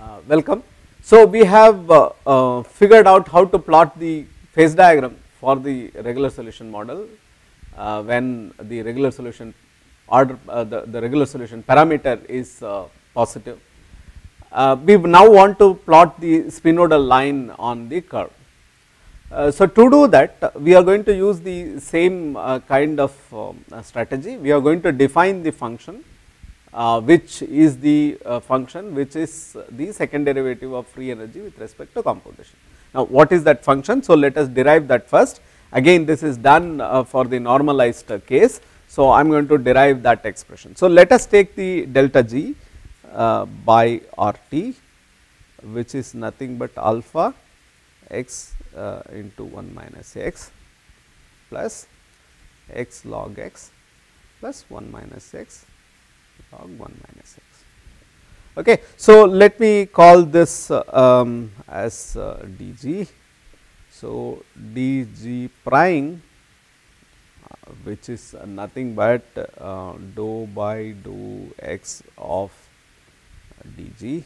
Welcome. So, we have figured out how to plot the phase diagram for the regular solution model when the regular solution order the regular solution parameter is positive. We now want to plot the spinodal line on the curve. So, to do that we are going to use the same kind of strategy. We are going to define the function which is the function which is the second derivative of free energy with respect to computation. Now, what is that function? So, let us derive that first. Again, this is done for the normalized case. So, I am going to derive that expression. So, let us take the delta g by RT, which is nothing but alpha x into 1 minus x plus x log x plus 1 minus x log 1 minus x. Okay. So, let me call this as dg. So, dg prime which is nothing but dou by dou x of dg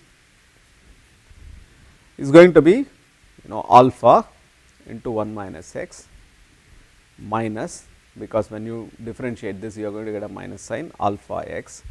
is going to be alpha into 1 minus x minus, because when you differentiate this you are going to get a minus sign, alpha x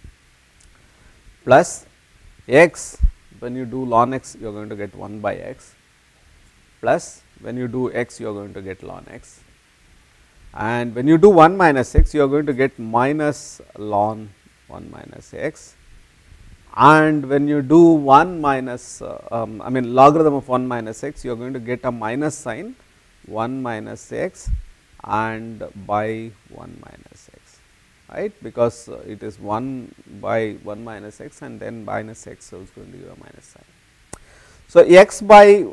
plus x, when you do ln x you are going to get 1 by x, plus when you do x you are going to get ln x, and when you do 1 minus x you are going to get minus ln 1 minus x, and when you do 1 minus I mean logarithm of 1 minus x you are going to get a minus sign 1 minus x and by 1 minus x, right, because it is 1 by 1 minus x and then minus x, so it is going to give a minus sign. So, x by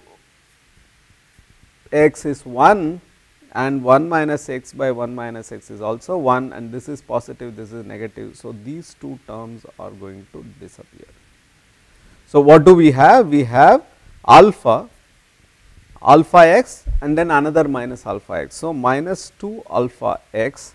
x is 1 and 1 minus x by 1 minus x is also 1, and this is positive, this is negative. So, these two terms are going to disappear. So, what do we have? We have alpha x and then another minus alpha x. So, minus 2 alpha x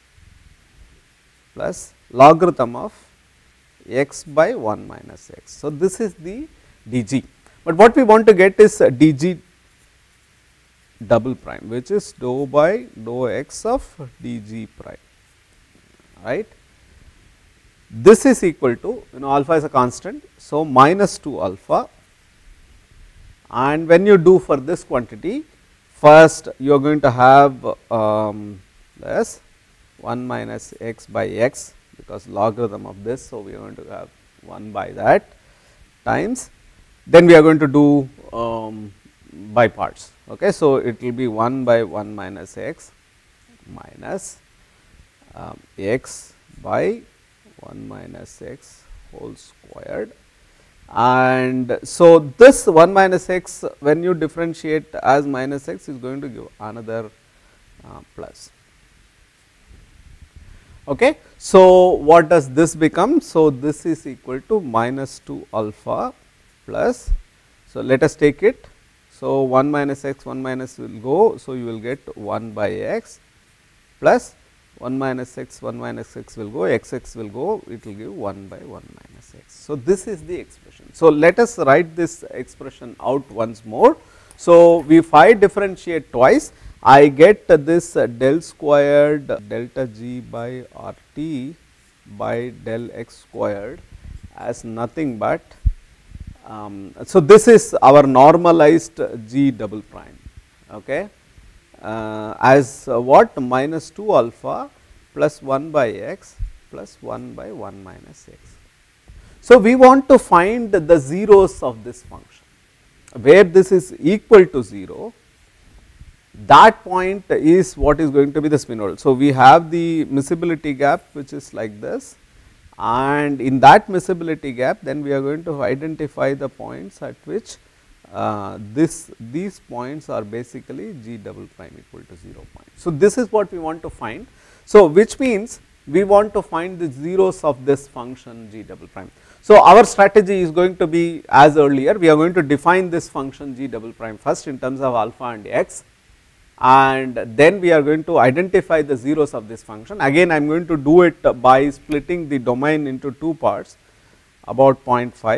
plus logarithm of x by 1 minus x. So, this is the dg, but what we want to get is dg double prime, which is dou by dou x of dg prime, right. This is equal to, alpha is a constant. So, minus 2 alpha, and when you do for this quantity, first you are going to have this 1 minus x by x, because logarithm of this. So, we are going to have 1 by that times, then we are going to do by parts. Okay. So, it will be 1 by 1 minus x minus x by 1 minus x whole squared, and so this 1 minus x when you differentiate as minus x is going to give another plus. Okay. So, what does this become? So, this is equal to minus 2 alpha plus, so let us take it. So, 1 minus x, 1 minus will go. So, you will get 1 by x plus 1 minus x, 1 minus x will go, x x will go, it will give 1 by 1 minus x. So, this is the expression. So, let us write this expression out once more. So, we phi differentiate twice, I get this del squared delta g by RT by del x squared as nothing but so this is our normalized g double prime, okay, as what, minus 2 alpha plus 1 by x plus 1 by 1 minus x. So, we want to find the zeros of this function, where this is equal to 0, that point is what is going to be the spinodal. So, we have the miscibility gap which is like this, and in that miscibility gap then we are going to identify the points at which these points are basically g double prime equal to 0 point. So, this is what we want to find. So, which means we want to find the zeros of this function g double prime. So, our strategy is going to be as earlier, we are going to define this function g double prime first in terms of alpha and x, and then we are going to identify the zeros of this function. Again, I am going to do it by splitting the domain into two parts about 0.5.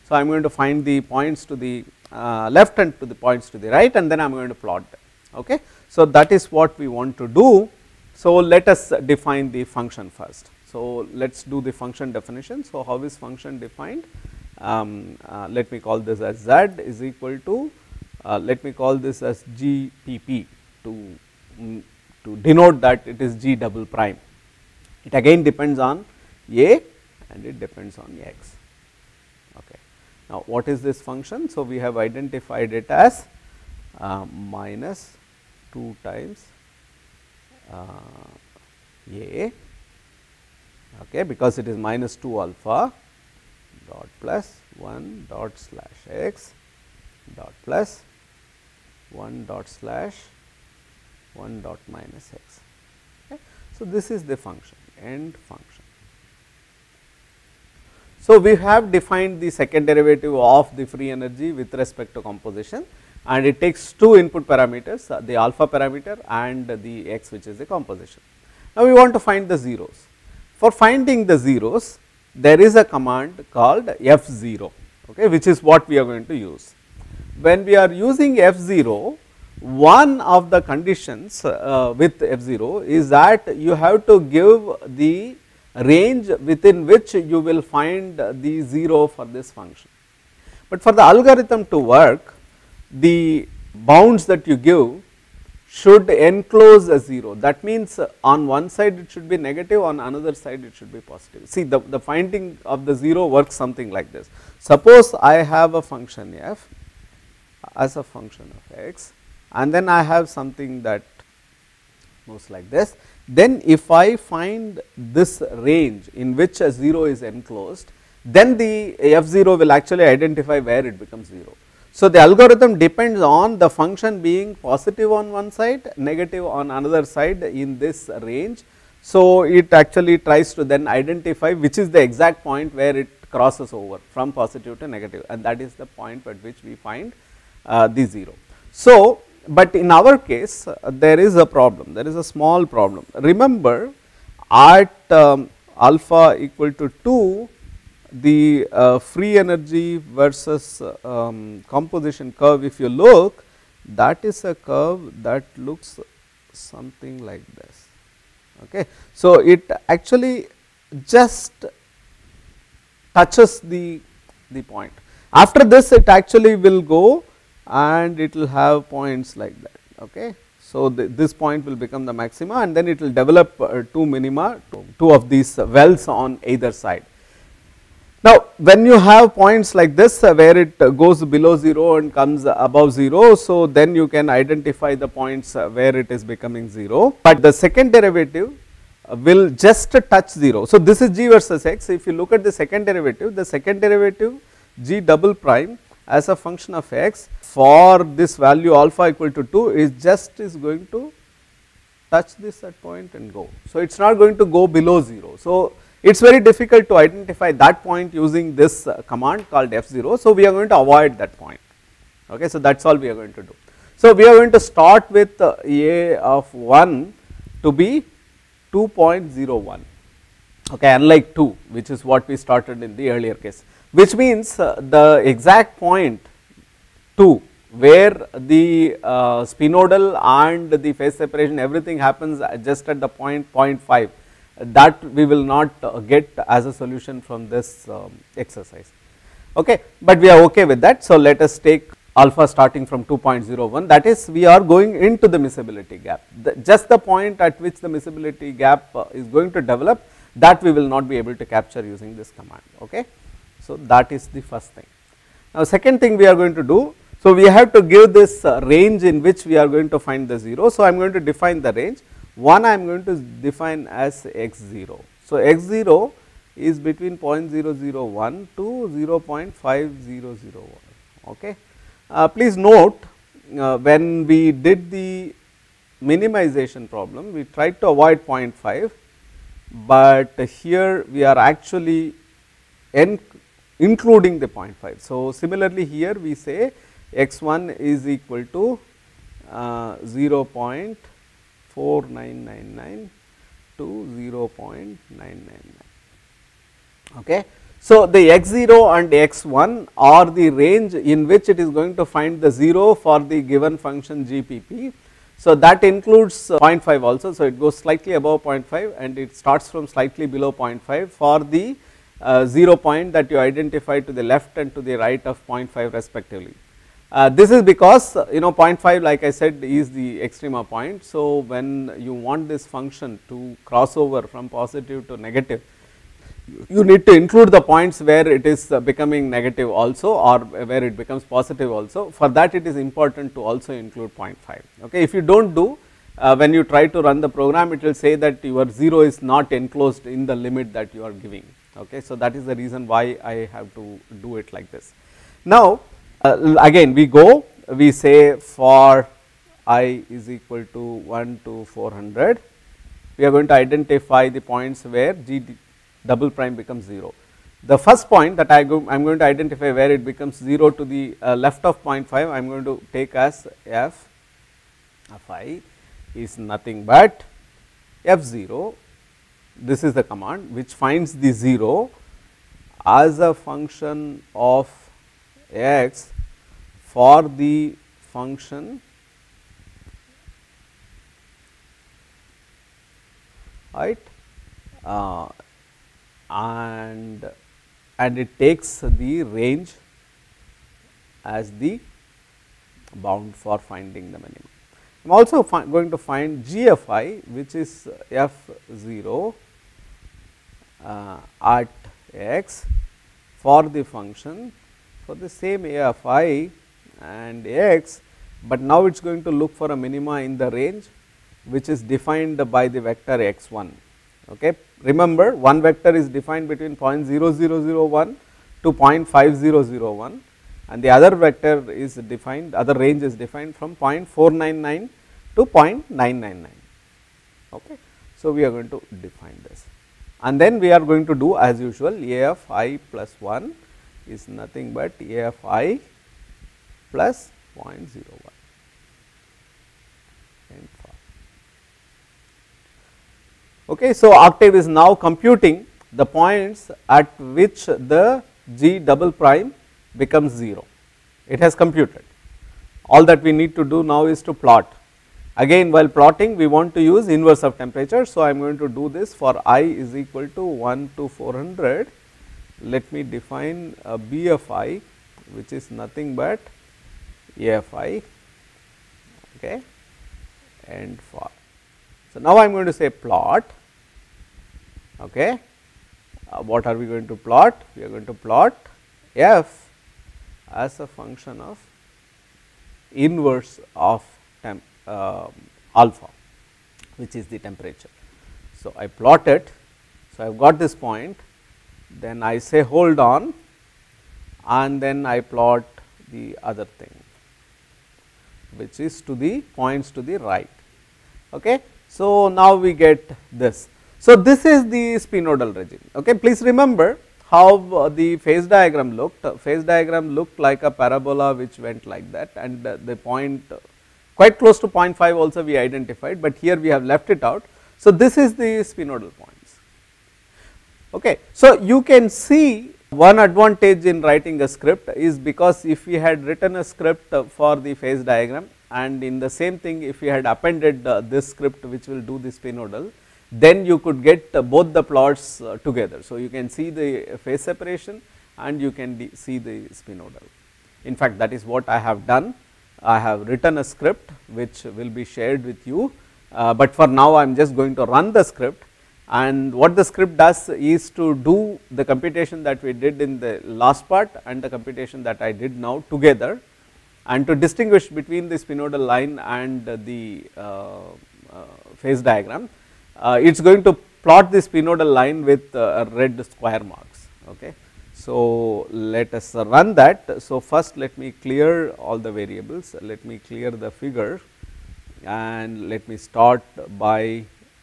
So, I am going to find the points to the left and to the points to the right, and then I am going to plot them. Okay. So, that is what we want to do. So, let us define the function first. So, let us do the function definition. So, how is function defined? Let me call this as z is equal to, let me call this as GPP to denote that it is G double prime. It again depends on A and it depends on X. Okay. Now, what is this function? So, we have identified it as minus 2 times A, okay, because it is minus 2 alpha dot plus 1 dot slash x dot plus 1 dot slash 1 dot minus x. Okay. So, this is the function, end function. So, we have defined the second derivative of the free energy with respect to composition, and it takes two input parameters, the alpha parameter and the x, which is the composition. Now, we want to find the zeros. For finding the zeros, there is a command called F0, okay, which is what we are going to use. When we are using F0, one of the conditions with F0 is that you have to give the range within which you will find the 0 for this function. But for the algorithm to work, the bounds that you give should enclose a 0. That means, on one side it should be negative, on another side it should be positive. See, the finding of the 0 works something like this. Suppose I have a function f as a function of x, and then I have something that moves like this. Then if I find this range in which a 0 is enclosed, then the f0 will actually identify where it becomes 0. So, the algorithm depends on the function being positive on one side, negative on another side in this range. So, it actually tries to then identify which is the exact point where it crosses over from positive to negative, and that is the point at which we find the 0. So, but in our case there is a problem, there is a small problem. Remember, at alpha equal to 2, the free energy versus composition curve, if you look, that is a curve that looks something like this. Okay. So, it actually just touches the point. After this, it actually will go and it will have points like that. Okay. So, this point will become the maxima, and then it will develop two minima, two of these wells on either side. Now, when you have points like this where it goes below 0 and comes above 0, so then you can identify the points where it is becoming 0, but the second derivative will just touch 0. So, this is g versus x. If you look at the second derivative g double prime as a function of x for this value alpha equal to 2 is going to touch this at point and go. So, it is not going to go below 0. So, it is very difficult to identify that point using this command called F0. So, we are going to avoid that point. Okay. So, that is all we are going to do. So, we are going to start with a of 1 to be 2.01, okay, unlike 2, which is what we started in the earlier case, which means the exact point 2 where the spinodal and the phase separation, everything happens just at the point 0.5, that we will not get as a solution from this exercise. Okay. But we are okay with that. So, let us take alpha starting from 2.01, that is, we are going into the miscibility gap. Just the point at which the miscibility gap is going to develop, that we will not be able to capture using this command. Okay. So, that is the first thing. Now, second thing we are going to do, so we have to give this range in which we are going to find the 0. So, I am going to define the range. One I am going to define as x0. So, x0 is between 0.001 to 0.5001. Okay. Please note, when we did the minimization problem, we tried to avoid 0.5, but here we are actually including the 0.5. So, similarly here we say x1 is equal to 0.4999 to 0.999. Okay. So, the x0 and x1 are the range in which it is going to find the 0 for the given function GPP. So, that includes 0.5 also. So, it goes slightly above 0.5 and it starts from slightly below 0.5 for the 0 point that you identify to the left and to the right of 0.5 respectively. This is because 0.5, like I said, is the extrema point. So, when you want this function to cross over from positive to negative, you need to include the points where it is becoming negative also, or where it becomes positive also. For that, it is important to also include 0.5. Okay. If you do not do, when you try to run the program, it will say that your 0 is not enclosed in the limit that you are giving. Okay. So, that is the reason why I have to do it like this. Now, again we say for I is equal to 1 to 400, we are going to identify the points where G double prime becomes 0. The first point that I am going to identify where it becomes 0 to the left of 0.5, I am going to take as f of I is nothing but f0. This is the command which finds the 0 as a function of x for the function right, and it takes the range as the bound for finding the minimum. I am also going to find g of I, which is f0 at x for the function for the same a of I and x, but now it is going to look for a minima in the range which is defined by the vector x1. Okay. Remember, one vector is defined between 0.0001 to 0.5001 and the other vector is defined, other range is defined from 0.499 to 0.999. Okay. So, we are going to define this and then we are going to do as usual a of I plus 1 is nothing but a of I plus 0.01 and 5. Okay. So, Octave is now computing the points at which the G double prime becomes 0. It has computed. All that we need to do now is to plot. Again, while plotting, we want to use inverse of temperature. So, I am going to do this for I is equal to 1 to 400. Let me define a B of I, which is nothing but A of I, okay, and for. So, now I am going to say plot. Okay. What are we going to plot? We are going to plot f as a function of inverse of alpha, which is the temperature. So, I plot it. So, I have got this point, then I say hold on and then I plot the other thing, which is to the points to the right. Okay. So, now we get this. So, this is the spinodal regime. Okay. Please remember how the phase diagram looked. Phase diagram looked like a parabola which went like that, and the point quite close to 0.5 also we identified, but here we have left it out. So, this is the spinodal points. Okay. So, you can see one advantage in writing a script is because if we had written a script for the phase diagram and in the same thing if we had appended this script which will do the spinodal, then you could get both the plots together. So, you can see the phase separation and you can see the spinodal. In fact, that is what I have done. I have written a script which will be shared with you, but for now I am just going to run the script, and what the script does is to do the computation that we did in the last part and the computation that I did now together, and to distinguish between the spinodal line and the phase diagram. It is going to plot the spinodal line with red square marks. Okay. So, let us run that. So, first let me clear all the variables, let me clear the figure and let me start by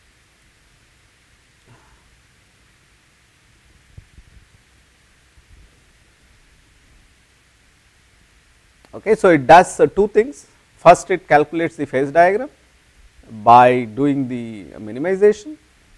okay. So, it does two things. First, it calculates the phase diagram by doing the minimization,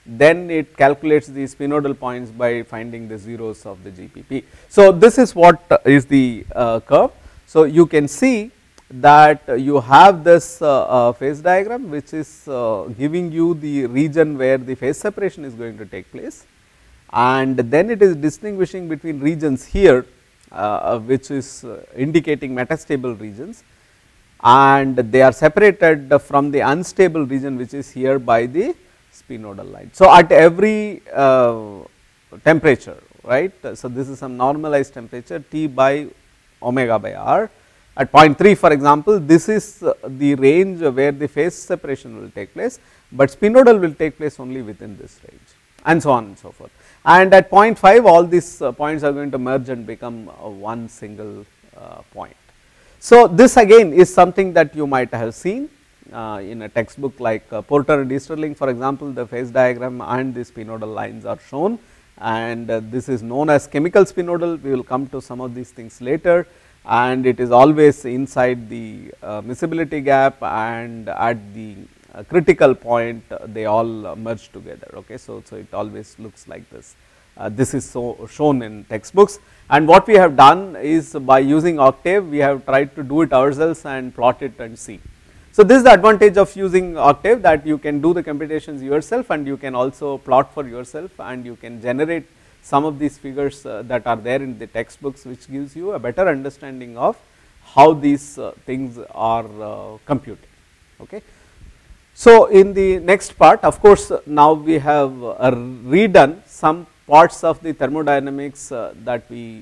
then it calculates the spinodal points by finding the zeros of the GPP. So, this is what is the curve. So, you can see that you have this phase diagram which is giving you the region where the phase separation is going to take place, and then it is distinguishing between regions here which is indicating metastable regions, and they are separated from the unstable region which is here by the spinodal line. So, at every temperature, right. So, this is some normalized temperature T by omega by r. At 0.3 for example, this is the range where the phase separation will take place, but spinodal will take place only within this range, and so on and so forth. And at 0.5 all these points are going to merge and become one single point. So, this again is something that you might have seen in a textbook like Porter and Easterling, for example. The phase diagram and the spinodal lines are shown, and this is known as chemical spinodal. We will come to some of these things later, and it is always inside the miscibility gap, and at the critical point they all merge together. Okay. So, it always looks like this. This is shown in textbooks, and what we have done is by using Octave we have tried to do it ourselves and plot it and see. So, this is the advantage of using Octave, that you can do the computations yourself, and you can also plot for yourself, and you can generate some of these figures that are there in the textbooks, which gives you a better understanding of how these things are computed. Okay. So, in the next part, of course, now we have redone some parts of the thermodynamics that we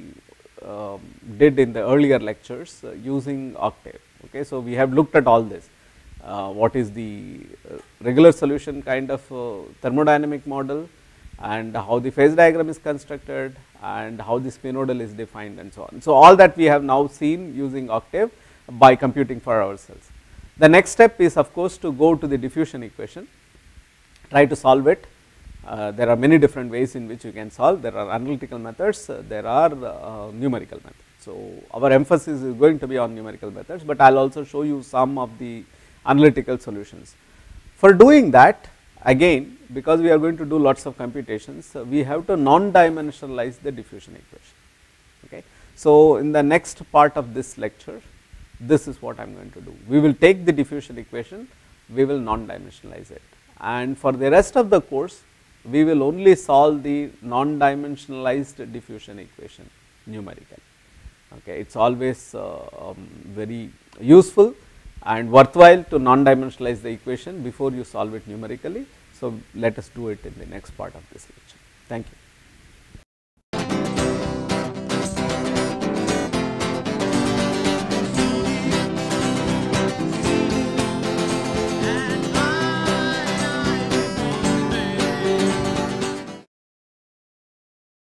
did in the earlier lectures using Octave. Okay. So, we have looked at all this, what is the regular solution kind of thermodynamic model, and how the phase diagram is constructed, and how the spinodal is defined, and so on. So, all that we have now seen using Octave by computing for ourselves. The next step is of course to go to the diffusion equation, try to solve it. There are many different ways in which you can solve. There are analytical methods, there are numerical methods. So, our emphasis is going to be on numerical methods, but I will also show you some of the analytical solutions. For doing that, again, because we are going to do lots of computations, we have to non-dimensionalize the diffusion equation. Okay. So, in the next part of this lecture, this is what I am going to do. We will take the diffusion equation, we will non-dimensionalize it, and for the rest of the course, we will only solve the non-dimensionalized diffusion equation numerically. Okay. It is always very useful and worthwhile to non-dimensionalize the equation before you solve it numerically. So, let us do it in the next part of this lecture. Thank you.